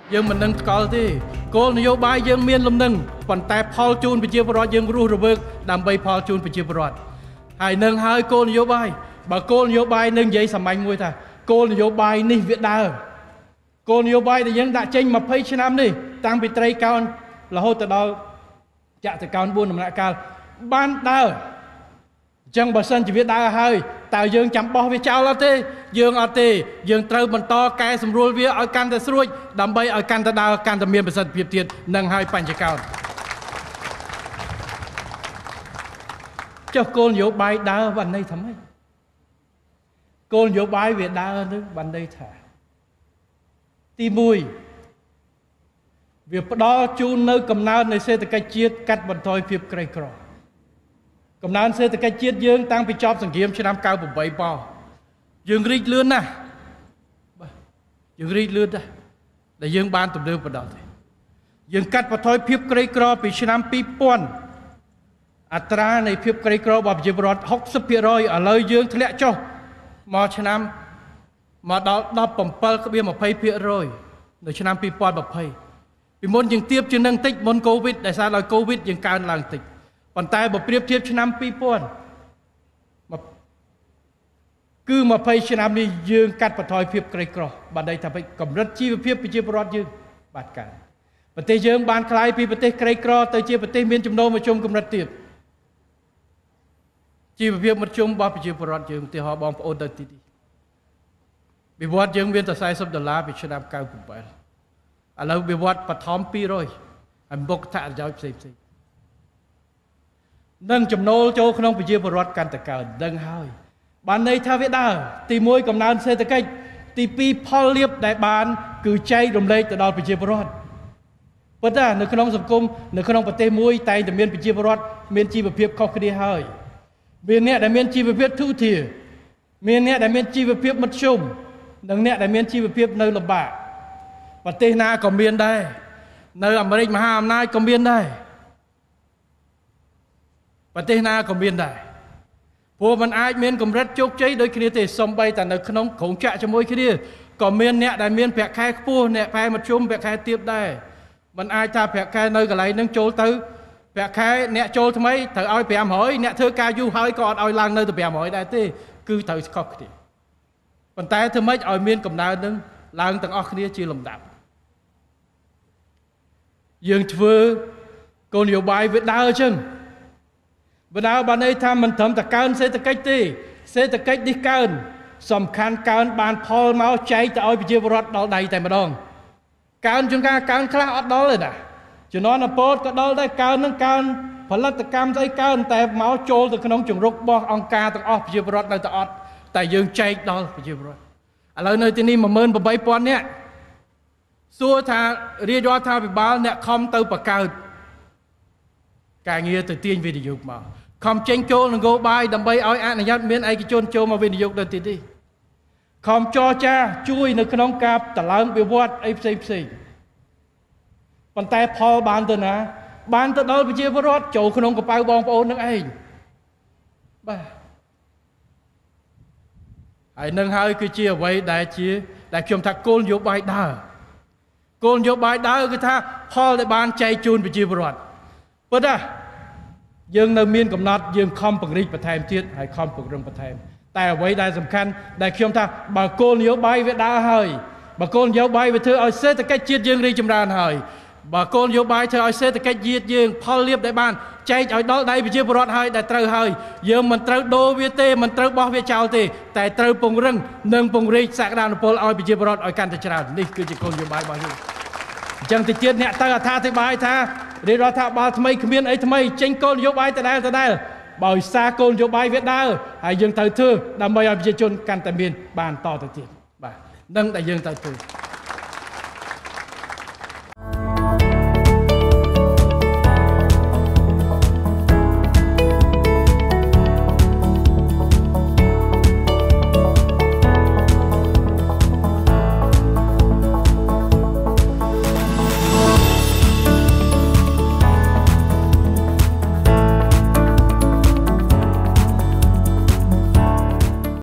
dương mình nâng có thì cô nhiều bài dương miên lâm nâng còn tại Paul chun bị chia bọt dương ru rồi vượt đam bay Paul chun bị chia bọt hai nâng hai cô nhiều bài bà cô nhiều bài nâng giấy sầm anh ngồi thà cô nhiều bài ní Việt Đà cô nhiều bài thì những đã tranh mà phê trên năm đi tăng bị trai cao là hô từ đó chạ từ cao buôn làm lại cao ban đào chẳng bà sân chỉ Việt Đà hơi tạo dương chấm bò với cháu là thế dương ở thế dương trâu mình to cái sầm ruồi với ở can ta ruồi đầm bay ở can ta đào can ta miền bà sân Việt Tiệt nâng hai pan chỉ cao cho cô nhiều bài đàoวันđây thấm ấy cô nhiều bài Việt Đà nữaวันđây thả ti mùi việc đó chú nơi cầm naoในเศรษฐកិច្ចជាតិកាត់បន្ថយភាពក្រីក្រកំណើនសេដ្ឋកិច្ចជាតិយើងតាំងពីចប់សង្គ្រាមឆ្នាំ98បោះយើងរីកលឿនណាស់យើងរីកលឿនដែរដែលយើងបានទំនើបបណ្ដោះទេយើងកាត់បន្ថយភាពក្រីក្រពីឆ្នាំ2000អត្រានៃភាពក្រីក្ររបស់ប្រជាពលរដ្ឋ 60% ឥឡូវយើងធ្លាក់ចុះមកឆ្នាំមកដល់ 17.20% នៅឆ្នាំ2020ពីមុនយើងទៀបជាងនឹងតិចមុនកូវីដដែលសារដល់កូវីដយើងកើនឡើងតិចប៉ុន្តែបើប្រៀបធៀបឆ្នាំ2000គឺ20ឆ្នាំនេះយើងកាត់បន្ថយភាពក្រីក្របានន័យថាកម្រិតជីវភាពប្រជាពលរដ្ឋយើងបានកើនប្រទេសយើងបានក្លាយពីប្រទេសក្រីក្រទៅជាប្រទេសមានចំណូលមធ្យមកម្រិតទៀតជីវភាពមធ្យមរបស់ប្រជាពលរដ្ឋយើងឧទាហរណ៍បងប្អូនទៅទីនេះវិវត្តយើងមានតែ$40ពីឆ្នាំ98ឥឡូវវិវត្តបឋម200ហើយមុខថាប្រយោជន៍ផ្សេងនឹងចំណូលចូលក្នុងប្រជាពលរដ្ឋកាន់តែកើនដឹងហើយបានន័យថាវាដើរទី1កំណើនសេដ្ឋកិច្ចទី2ផលលាភដែលបានគឺចែករំលែកទៅដល់ប្រជាពលរដ្ឋប៉ុន្តែនៅក្នុងសង្គមនៅក្នុងប្រទេសមួយតែងតែមានប្រជាពលរដ្ឋមានជីវភាពខុសគ្នាហើយមានអ្នកដែលមានជីវភាពទូធាមានអ្នកដែលមានជីវភាពមធ្យមនិងអ្នកដែលមានជីវភាពនៅលំបាកប្រទេសណាក៏មានដែរនៅអាមេរិកមហាអំណាចក៏មានដែរប្រទេសណាក៏មានដែរព្រោះมันអាចមានកម្រិតជោគជ័យដូចគ្នាទេសំបីតែនៅក្នុងក្រុងចាក់ជាមួយគ្នាក៏មានអ្នកដែលមានប្រាក់ខែខ្ពស់អ្នកខែមធ្យមប្រាក់ខែទាបដែរมันអាចថាប្រាក់ខែនៅកន្លែងហ្នឹងចូលទៅប្រាក់ខែអ្នកចូលថ្មីត្រូវឲ្យ500អ្នកធ្វើការយូរហើយក៏អត់ឲ្យឡើងនៅទៅ500ដែរទេគឺត្រូវស្កប់គ្នាប៉ុន្តែធ្វើម៉េចឲ្យមានកំណើននឹងឡើងទាំងអស់គ្នាជាលំដាប់យើងធ្វើគោលនយោបាយវាដើរអញ្ចឹងបណ្ដាបានន័យថាមិនត្រឹមតែកើនសេដ្ឋកិច្ចទេសេដ្ឋកិច្ចនេះកើនសំខាន់កើនបានផលមកចែកទៅឲ្យប្រជាពលរដ្ឋដល់ដៃតែម្ដងកើនជួនកាលកើនខ្លះអត់ដល់ទេណាជំនាន់អពតក៏ដល់ដែរកើននឹងកើនផលិតកម្មស្អីកើនតែមកចូលទៅក្នុងជំរុករបស់អង្គការទាំងអស់ប្រជាពលរដ្ឋនៅតែអត់តែយើងចែកដល់ប្រជាពលរដ្ឋឥឡូវនៅទីនេះ 18000 នាក់សួរថារាជរដ្ឋាភិបាលអ្នកខំទៅបង្កើតការងារទៅទាញវិនិយោគមកខំចេញចូលនគរបាលដើម្បីឲ្យអនុញ្ញាតមានឯកជនចូលមកវិនិយោគនៅទីនេះខំចរចាជួយនៅក្នុងការតឡើងវិវត្តអីផ្សេងប៉ុន្តែផលបានទៅណាបានទៅដល់ប្រជាពលរដ្ឋចូលក្នុងកប៉ៅបងប្អូននឹងឯងបាទហើយនឹងហើយគឺជាអ្វីដែលខ្ញុំថាគោលនយោបាយដើរគោលនយោបាយដើរគឺថាផលដែលបានចែកជូនប្រជាពលរដ្ឋប៉ុន្តែយើងនៅមានកំណត់យើងខំពង្រីកបន្ថែមទៀតហើយខំពង្រឹងបន្ថែមតែអ្វីដែលសំខាន់ដែលខ្ញុំថាបើគោលនយោបាយវាដើរហើយបើគោលនយោបាយវាធ្វើឲ្យសេដ្ឋកិច្ចជាតិយើងរីកចម្រើនហើយបើគោលនយោបាយធ្វើឲ្យសេដ្ឋកិច្ចជាតិយើងផលលាភដែលបានចែកឲ្យដល់ដៃប្រជាពលរដ្ឋហើយដែលត្រូវហើយយើងមិនត្រូវដូរវាទេមិនត្រូវបោះវាចោលទេតែត្រូវពង្រឹងនិងពង្រីកសក្តានុពលឲ្យប្រជាពលរដ្ឋឲ្យកាន់តែច្រើននេះគឺជាគោលនយោបាយរបស់យើងអញ្ចឹងទៅទៀតអ្នកទៅអត្ថាធិប្បាយថារាជរដ្ឋាភិបាលថ្មីគ្មានអីថ្មីចេញគោលនយោបាយដដែលបើឧស្សាហ៍គោលនយោបាយវាដើរហើយយើងត្រូវធ្វើដើម្បីឲ្យប្រជាជនកាន់តែមានបានតទៅទៀតបាទនឹងដែលយើងត្រូវធ្វើ